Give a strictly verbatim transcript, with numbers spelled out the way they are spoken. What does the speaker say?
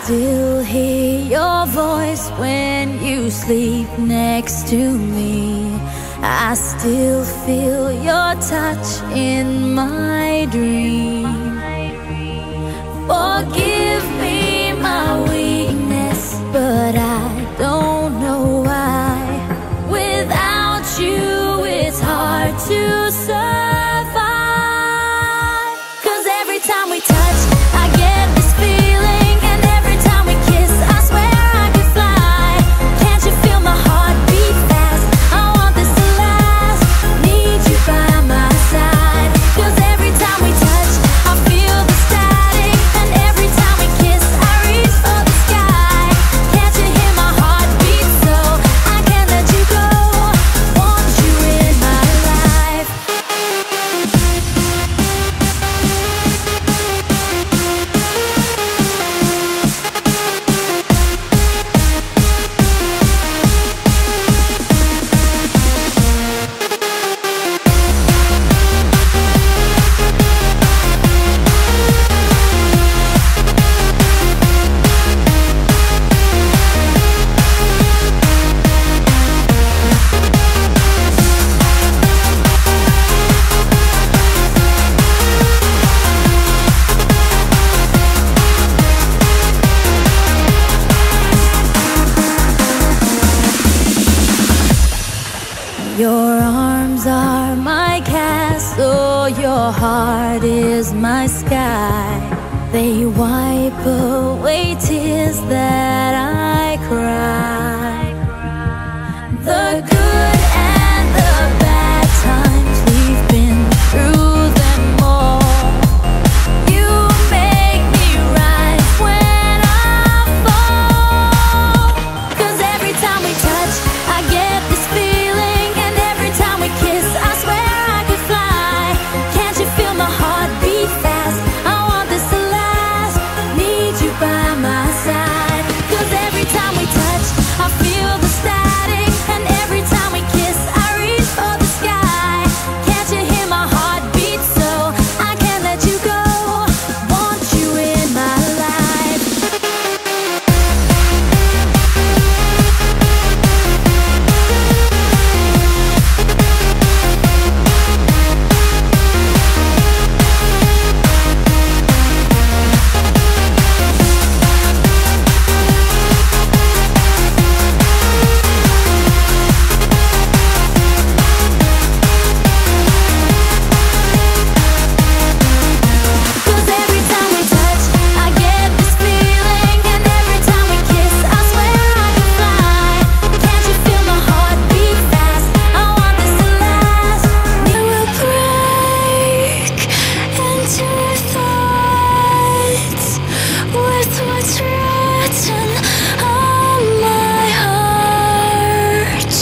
still hear your voice when you sleep next to me. I still feel your touch in my dream. Forgive me my weakness, but I don't know why. Without you, it's hard to survive. 'Cause every time we touch, I get this feeling, and every time we kiss, I swear I could fly. Can't you feel my heart beat fast? I want this to last. Need you by my side. 'Cause every time we touch, I feel the static, and every time we kiss, I reach for the sky. Can't you hear my heart beat? So I can't let you go. Want you in my life. Your arms are my castle, your heart is my sky. They wipe away tears that I cry. The good